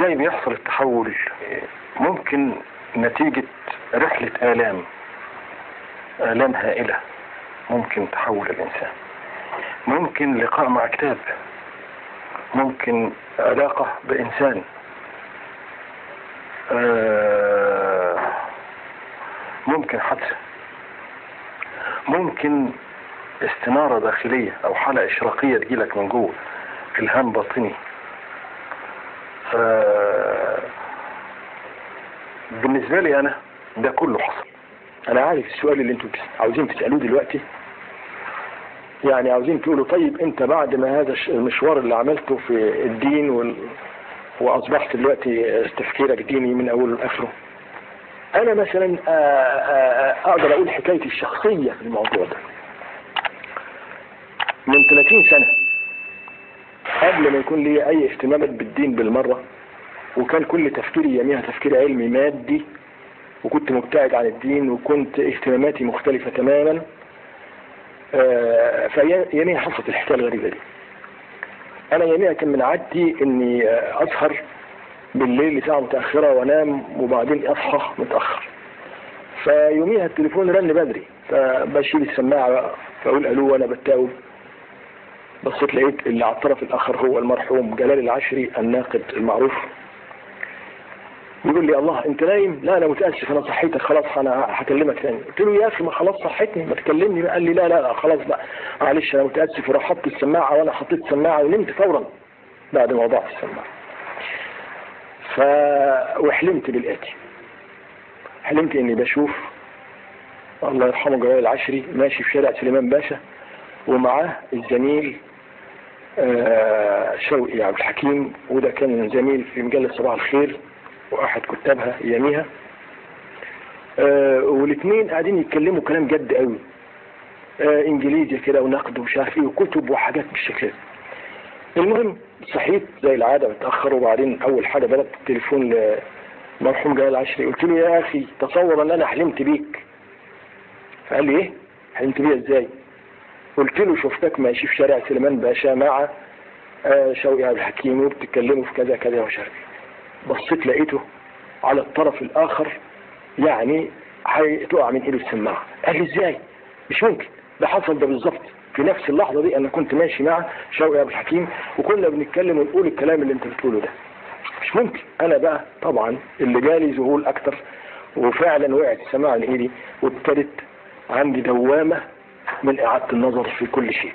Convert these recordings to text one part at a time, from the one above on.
ازاي بيحصل التحول؟ ممكن نتيجة رحلة آلام هائلة ممكن تحول الإنسان، ممكن لقاء مع كتاب، ممكن علاقة بإنسان، ممكن حادثة، ممكن استنارة داخلية أو حالة إشراقية تجيلك من جوه، إلهام باطني. بالنسبة لي أنا ده كله حصل. أنا عارف السؤال اللي انتوا عاوزين تسألوه دلوقتي، يعني عاوزين تقولوا طيب انت بعد ما هذا المشوار اللي عملته في الدين وأصبحت دلوقتي تفكيرك ديني من أوله لآخره، أنا مثلا أقدر أقول حكايتي الشخصية في الموضوع ده. من 30 سنة قبل ما يكون لي أي اهتمامات بالدين بالمرة، وكان كل تفكيري يوميها تفكير علمي مادي، وكنت مبتعد عن الدين، وكنت اهتماماتي مختلفة تماما. فيوميها حصلت الحكاية الغريبة دي. أنا يوميها كان من عادتي إني أسهر بالليل لساعة متأخرة وانام، وبعدين اصحى متأخر. فيوميها التليفون رن بدري، فبشيل السماعة فاقول الو وانا بتاوب. بصيت لقيت اللي على الطرف الاخر هو المرحوم جلال العشري الناقد المعروف. بيقول لي الله انت نايم؟ لا انا متأسف انا صحيتك خلاص انا هكلمك تاني. قلت له يا اخي ما خلاص صحتني ما تكلمني. قال لي لا خلاص بقى معلش انا متأسف. وراح حط السماعة وانا حطيت السماعة ونمت فورا بعد ما وضعت السماعة. وحلمت بالآتي، حلمت اني بشوف الله يرحمه جلال العشري ماشي في شارع سليمان باشا، ومعاه الزميل شوقي عبد الحكيم، وده كان زميل في مجلة صباح الخير واحد كتابها اياميها. والاثنين قاعدين يتكلموا كلام جد قوي، انجليزي كده ونقد ومش عارف ايه وكتب وحاجات بالشكل ده. المهم صحيت زي العادة متأخر، وبعدين أول حاجة بدأت التليفون لمرحوم جلال العشري. قلت له يا أخي تصور أن أنا حلمت بيك. فقال لي إيه؟ حلمت بيه إزاي؟ قلت له شفتك ماشي في شارع سليمان باشا مع شوقي عبد الحكيم وبتتكلموا في كذا كذا ومش عارف. بصيت لقيته على الطرف الآخر، يعني هتقع من إيده السماعة. قال لي إزاي؟ مش ممكن، ده حصل ده بالظبط في نفس اللحظة دي. أنا كنت ماشي مع شوقي عبد الحكيم وكنا بنتكلم ونقول الكلام اللي انت بتقوله ده. مش ممكن. أنا بقى طبعا اللي جالي ذهول أكتر، وفعلا وقعت السماعة من إيدي، وابتدت عندي دوامة من إعادة النظر في كل شيء.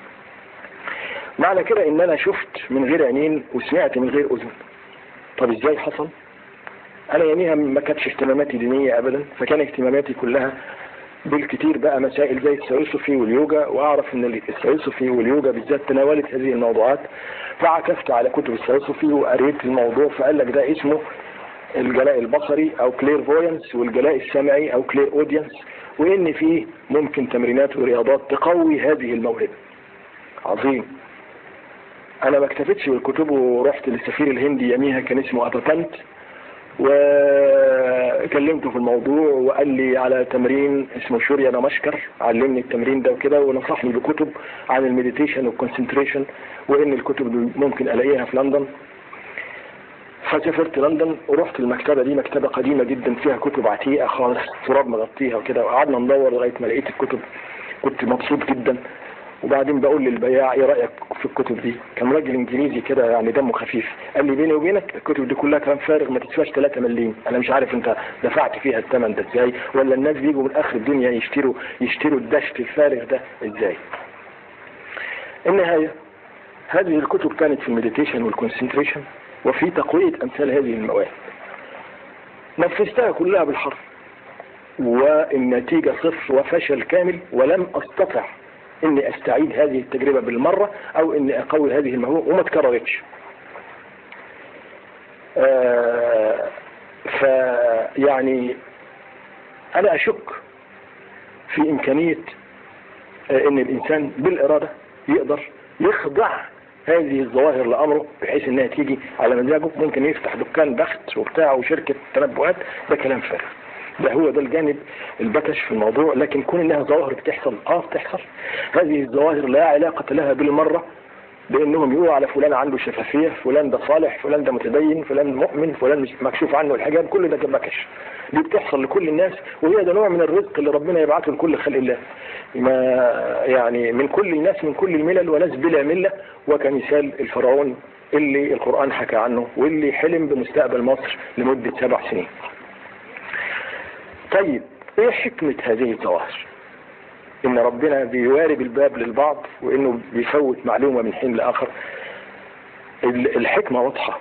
معنى كده إن أنا شفت من غير عينين وسمعت من غير أذن. طب إزاي حصل؟ أنا يوميها ما كانتش اهتماماتي دينية أبدا، فكان اهتماماتي كلها بالكتير بقى مسائل زي الثيوسوفي واليوجا، واعرف ان الثيوسوفي واليوجا بالذات تناولت هذه الموضوعات. فعكفت على كتب الثيوسوفي وقريت الموضوع، فقال لك ده اسمه الجلاء البصري او كلير فوينس، والجلاء السمعي او كلير اودينس، وان فيه ممكن تمرينات ورياضات تقوي هذه الموهبة. عظيم. انا ما اكتفيتش بالكتب ورحت للسفير الهندي يميها كان اسمه اتاتنت، وكلمته في الموضوع وقال لي على تمرين اسمه شوريا نمشكر، علمني التمرين ده وكده، ونصحني بكتب عن المديتيشن والكونسنتريشن، وان الكتب دي ممكن الاقيها في لندن. فسافرت لندن ورحت المكتبة دي، مكتبة قديمة جدا فيها كتب عتيقة خالص تراب مغطيها وكده، وقعدنا ندور لغاية ما لقيت الكتب. كنت مبسوط جدا. وبعدين بقول للبياع ايه رأيك في الكتب دي؟ كان راجل انجليزي كده يعني دمه خفيف. قال لي بيني وبينك الكتب دي كلها كلام فارغ ما تسواش 3 مليم. انا مش عارف انت دفعت فيها الثمن ده ازاي، ولا الناس بيجوا من اخر الدنيا يشتروا الدشت الفارغ ده ازاي. النهاية هذه الكتب كانت في المديتيشن والكونسنتريشن وفي تقوية امثال هذه المواهب. نفذتها كلها بالحرف، والنتيجة صفر وفشل كامل، ولم استطع اني استعيد هذه التجربة بالمرة او اني اقوي هذه الموهبة، وما تكررتش. فيعني انا اشك في امكانية ان الانسان بالارادة يقدر يخضع هذه الظواهر لامره بحيث انها تيجي على مزاجه. ممكن يفتح دكان بخت وبتاع وشركة تنبؤات، ده كلام فارغ. ده هو ده الجانب البكش في الموضوع. لكن كون انها ظواهر بتحصل بتحصل. هذه الظواهر لا علاقة لها بالمرة بانهم يقولوا على فلان عنده شفافية، فلان ده صالح، فلان ده متدين، فلان مؤمن، فلان مش مكشوف عنه الحجاب. كل ده كبكش، دي بتحصل لكل الناس، وهي ده نوع من الرزق اللي ربنا يبعثه لكل خلق الله، ما يعني من كل الناس من كل الملل وناس بلا ملة، وكمثال الفرعون اللي القرآن حكى عنه واللي حلم بمستقبل مصر لمدة 7 سنين. طيب ايه حكمة هذه الظواهر؟ ان ربنا بيوارب الباب للبعض وانه بيفوت معلومة من حين لاخر. الحكمة واضحة،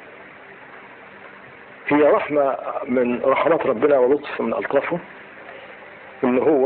هي رحمة من رحمات ربنا ولطف من ألطافه، ان هو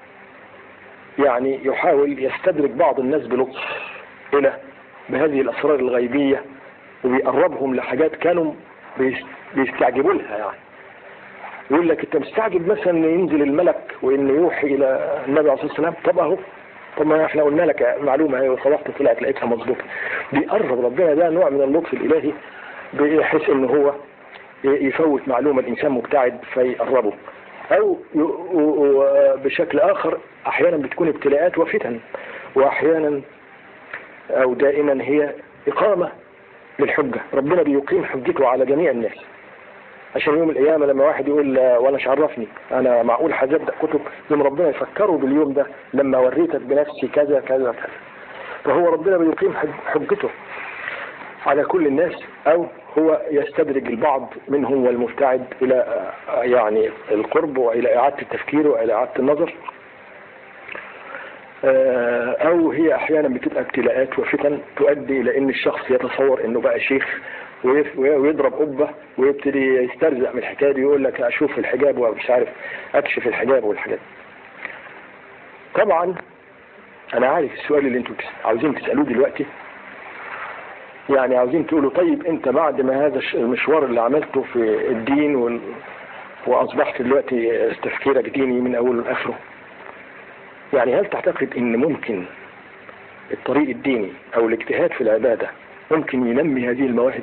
يعني يحاول يستدرك بعض الناس بلطف الى بهذه الاسرار الغيبية، وبيقربهم لحاجات كانوا بيستعجبوا لها. يعني يقول لك انت مستعجب مثلا ان ينزل الملك وانه يوحي الى النبي عليه الصلاه والسلام. طب اهو، طب ما احنا قلنا لك معلومه اهي وصلحت طلعت لقيتها مظبوطه. بيقرب ربنا، ده نوع من اللطف الالهي، بيحس ان هو يفوت معلومه الانسان مبتعد فيقربه. او بشكل اخر احيانا بتكون ابتلاءات وفتن، واحيانا او دائما هي اقامه للحجه. ربنا بيقيم حجته على جميع الناس، عشان يوم القيامة لما واحد يقول وانا مش عرفني انا معقول هصدق كتب، يوم ربنا يفكروا باليوم ده لما وريتك بنفسي كذا كذا كذا. فهو ربنا بيقيم حجته على كل الناس، او هو يستدرج البعض منهم والمبتعد الى يعني القرب والى اعادة التفكير والى اعادة النظر. او هي احيانا بتبقى ابتلاءات وفتن تؤدي الى ان الشخص يتصور انه بقى شيخ ويضرب قبة ويبتدي يسترزق من الحكاية دي، يقول لك اشوف الحجاب ومش عارف اكشف الحجاب والحاجات. طبعا انا عارف السؤال اللي انتوا عاوزين تسألوه دلوقتي، يعني عاوزين تقولوا طيب انت بعد ما هذا المشوار اللي عملته في الدين واصبحت دلوقتي تفكيرك ديني من اوله لاخره، يعني هل تعتقد ان ممكن الطريق الديني او الاجتهاد في العبادة ممكن ينمي هذه المواهب؟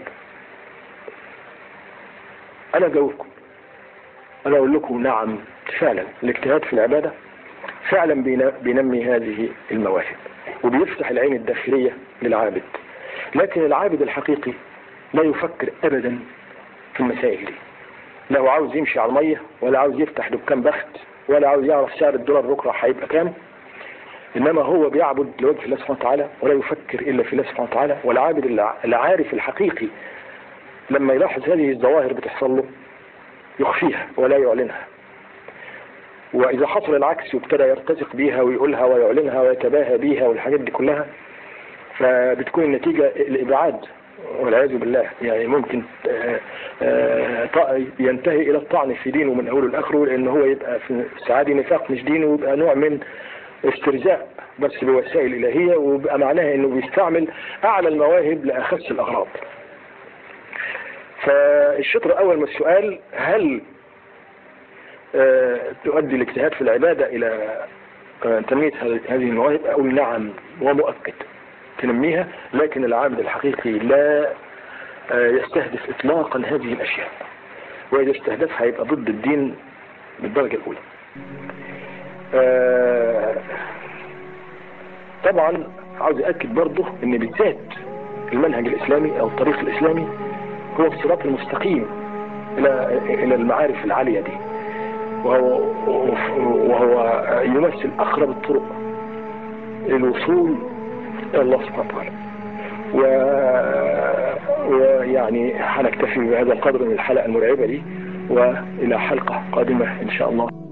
انا اجاوبكم، انا اقول لكم نعم، فعلا الاجتهاد في العبادة فعلا بينمي هذه المواهب وبيفتح العين الداخلية للعابد. لكن العابد الحقيقي لا يفكر ابدا في المسائل دي، لا هو عاوز يمشي على المية، ولا عاوز يفتح دكان بخت، ولا عاوز يعرف سعر الدولار بكرة هيبقى كام، انما هو بيعبد لوجه الله سبحانه وتعالى ولا يفكر الا في الله سبحانه وتعالى. والعابد العارف الحقيقي لما يلاحظ هذه الظواهر بتحصل له يخفيها ولا يعلنها، واذا حصل العكس وابتدى يرتزق بيها ويقولها ويعلنها ويتباهى بيها والحاجات دي كلها، فبتكون النتيجة الابعاد والعياذ بالله. يعني ممكن ينتهي الى الطعن في دينه من اوله لاخره، لان هو يبقى في سعادة نفاق مش دينه، ويبقى نوع من استرزاق بس بوسائل الالهية، وبقى معناها انه بيستعمل اعلى المواهب لاخس الاغراض. فالشطر الاول من السؤال، هل تؤدي الاجتهاد في العبادة الى تنمية هذه المواهب؟ اقول نعم ومؤكد تنميها، لكن العابد الحقيقي لا يستهدف اطلاقا هذه الاشياء، واذا استهدفها يبقى ضد الدين بالدرجة الاولى. طبعا عاوز أكد برضه ان بالذات المنهج الاسلامي او الطريق الاسلامي هو الصراط المستقيم الى المعارف العالية دي، وهو يمثل اقرب الطرق للوصول الى الله سبحانه وتعالى. ويعني هنكتفي بهذا القدر من الحلقة المرعبة دي، والى حلقة قادمة ان شاء الله.